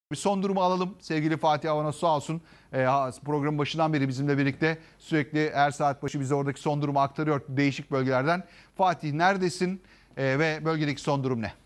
Bir son durumu alalım. Sevgili Fatih Avanos sağ olsun. Programın başından beri bizimle birlikte sürekli her saat başı bize oradaki son durumu aktarıyor değişik bölgelerden. Fatih neredesin ve bölgedeki son durum ne?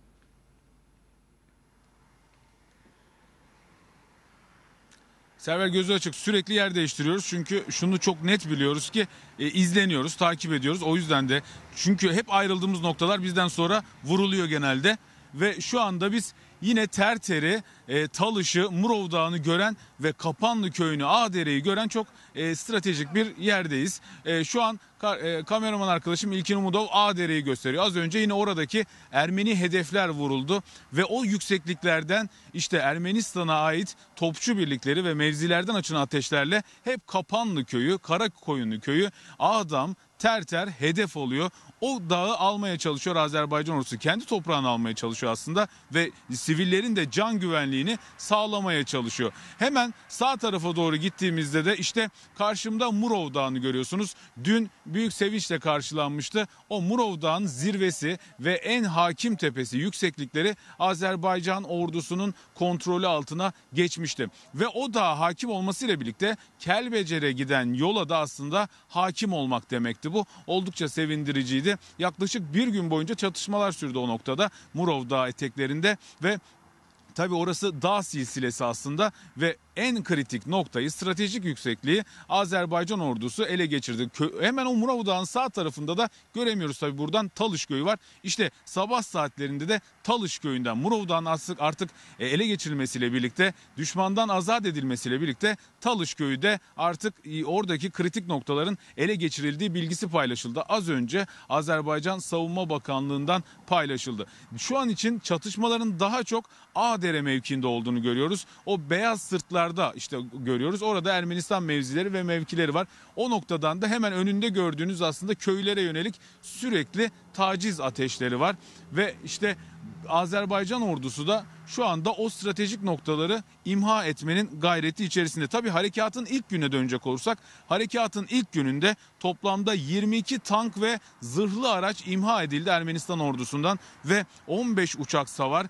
Server gözü açık, sürekli yer değiştiriyoruz çünkü şunu çok net biliyoruz ki izleniyoruz, takip ediyoruz. O yüzden de çünkü hep ayrıldığımız noktalar bizden sonra vuruluyor genelde ve şu anda biz yine Terter'i, Talış'ı, Murov Dağı'nı gören ve Kapanlı Köyü'nü, Ağdere'yi gören çok stratejik bir yerdeyiz. Şu an kameraman arkadaşım İlkin Umudov Ağdere'yi gösteriyor. Az önce yine oradaki Ermeni hedefler vuruldu ve o yüksekliklerden işte Ermenistan'a ait topçu birlikleri ve mevzilerden açılan ateşlerle hep Kapanlı Köyü, Karakoyunlu Köyü, Ağdam, Terter hedef oluyor. O dağı almaya çalışıyor Azerbaycan ordusu. Kendi toprağını almaya çalışıyor aslında ve sivillerin de can güvenliğini sağlamaya çalışıyor. Hemen sağ tarafa doğru gittiğimizde de işte karşımda Murov Dağı'nı görüyorsunuz. Dün büyük sevinçle karşılanmıştı. O Murov Dağı'nın zirvesi ve en hakim tepesi, yükseklikleri Azerbaycan ordusunun kontrolü altına geçmişti. Ve o dağa hakim olmasıyla birlikte Kelbecer'e giden yola da aslında hakim olmak demekti bu. Oldukça sevindiriciydi. Yaklaşık bir gün boyunca çatışmalar sürdü o noktada Murov Dağı eteklerinde ve tabii orası dağ silsilesi aslında ve en kritik noktayı, stratejik yüksekliği Azerbaycan ordusu ele geçirdi. Hemen o Murov Dağı'nın sağ tarafında da göremiyoruz tabii buradan Talış Köyü var. İşte sabah saatlerinde de Talış Köyü'nden Murov Dağı'nın artık ele geçirilmesiyle birlikte, düşmandan azat edilmesiyle birlikte Talış Köyü de artık oradaki kritik noktaların ele geçirildiği bilgisi paylaşıldı. Az önce Azerbaycan Savunma Bakanlığı'ndan paylaşıldı. Şu an için çatışmaların daha çok Ağdere mevkiinde olduğunu görüyoruz. O beyaz sırtlarda işte görüyoruz. Orada Ermenistan mevzileri ve mevkileri var. O noktadan da hemen önünde gördüğünüz aslında köylere yönelik sürekli taciz ateşleri var. Ve işte Azerbaycan ordusu da şu anda o stratejik noktaları imha etmenin gayreti içerisinde. Tabii harekatın ilk gününe dönecek olursak, harekatın ilk gününde toplamda 22 tank ve zırhlı araç imha edildi Ermenistan ordusundan ve 15 uçak savar,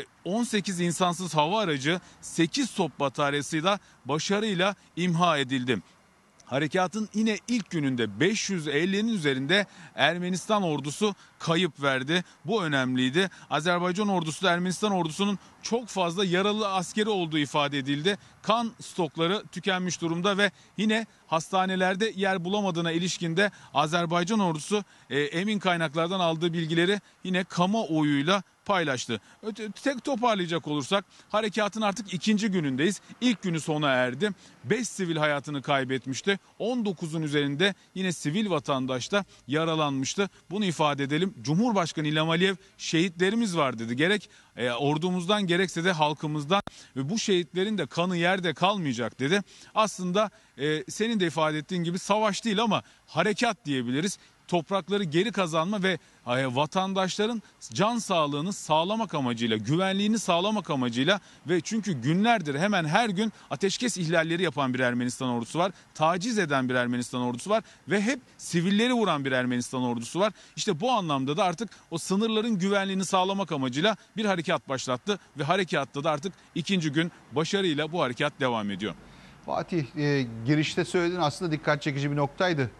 18 insansız hava aracı, 8 top bataryası da başarıyla imha edildi. Harekatın yine ilk gününde 550'nin üzerinde Ermenistan ordusu kayıp verdi. Bu önemliydi. Azerbaycan ordusu da Ermenistan ordusunun çok fazla yaralı askeri olduğu ifade edildi. Kan stokları tükenmiş durumda ve yine hastanelerde yer bulamadığına ilişkinde Azerbaycan ordusu emin kaynaklardan aldığı bilgileri yine kamuoyuyla paylaştı. Tek toparlayacak olursak harekatın artık ikinci günündeyiz. İlk günü sona erdi. 5 sivil hayatını kaybetmişti. 19'un üzerinde yine sivil vatandaş da yaralanmıştı. Bunu ifade edelim. Cumhurbaşkanı İlham Aliyev şehitlerimiz var dedi. Gerek ordumuzdan gerekse de halkımızdan ve bu şehitlerin de kanı yerde kalmayacak dedi. Aslında senin de ifade ettiğin gibi savaş değil ama harekat diyebiliriz. Toprakları geri kazanma ve vatandaşların can sağlığını sağlamak amacıyla, güvenliğini sağlamak amacıyla ve çünkü günlerdir hemen her gün ateşkes ihlalleri yapan bir Ermenistan ordusu var. Taciz eden bir Ermenistan ordusu var ve hep sivilleri vuran bir Ermenistan ordusu var. İşte bu anlamda da artık o sınırların güvenliğini sağlamak amacıyla bir harekat başlattı ve harekatta da artık ikinci gün başarıyla bu harekat devam ediyor. Fatih girişte söylediğin aslında dikkat çekici bir noktaydı.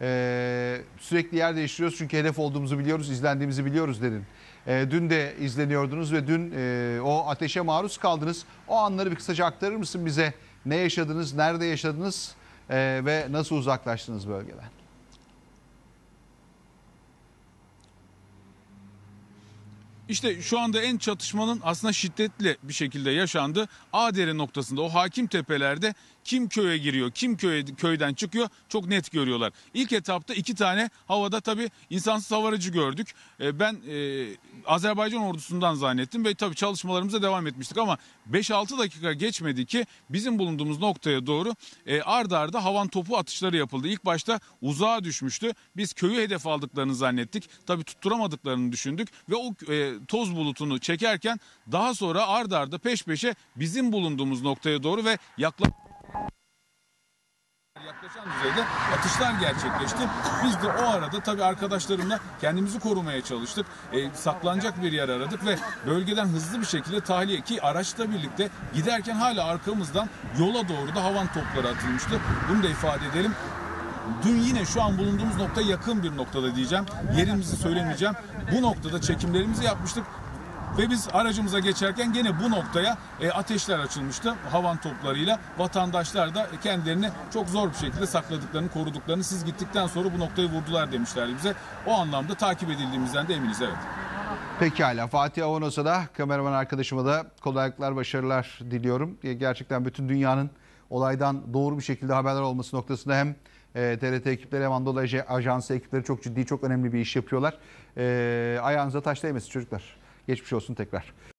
Sürekli yer değiştiriyoruz çünkü hedef olduğumuzu biliyoruz, izlendiğimizi biliyoruz dedin. Dün de izleniyordunuz ve dün o ateşe maruz kaldınız. O anları bir kısaca aktarır mısın bize? Ne yaşadınız, nerede yaşadınız ve nasıl uzaklaştınız bölgeden? İşte şu anda en çatışmanın aslında şiddetli bir şekilde yaşandığı Ağdere noktasında, o hakim tepelerde kim köye giriyor, kim köyden çıkıyor çok net görüyorlar. İlk etapta 2 tane havada tabii insansız hava aracı gördük. Ben Azerbaycan ordusundan zannettim ve tabii çalışmalarımıza devam etmiştik ama 5-6 dakika geçmedi ki bizim bulunduğumuz noktaya doğru arda arda havan topu atışları yapıldı. İlk başta uzağa düşmüştü. Biz köyü hedef aldıklarını zannettik. Tabii tutturamadıklarını düşündük ve o toz bulutunu çekerken daha sonra arda arda peş peşe bizim bulunduğumuz noktaya doğru ve yaklaşık yaklaşan düzeyde atışlar gerçekleşti. Biz de o arada tabii arkadaşlarımla kendimizi korumaya çalıştık. Saklanacak bir yer aradık ve bölgeden hızlı bir şekilde tahliye, ki araçla birlikte giderken hala arkamızdan yola doğru da havan topları atılmıştı. Bunu da ifade edelim. Dün yine şu an bulunduğumuz nokta yakın bir noktada diyeceğim. Yerimizi söylemeyeceğim. Bu noktada çekimlerimizi yapmıştık. Ve biz aracımıza geçerken gene bu noktaya ateşler açılmıştı havan toplarıyla. Vatandaşlar da kendilerini çok zor bir şekilde sakladıklarını, koruduklarını, siz gittikten sonra bu noktayı vurdular demişlerdi bize. O anlamda takip edildiğimizden de eminiz, evet. Pekala, Fatih Avanos'a da, kameraman arkadaşıma da kolaylıklar, başarılar diliyorum. Gerçekten bütün dünyanın olaydan doğru bir şekilde haberler olması noktasında hem TRT ekipleri hem Anadolu Ajansı ekipleri çok ciddi, çok önemli bir iş yapıyorlar. Ayağınıza taş değmesin çocuklar. Geçmiş olsun tekrar.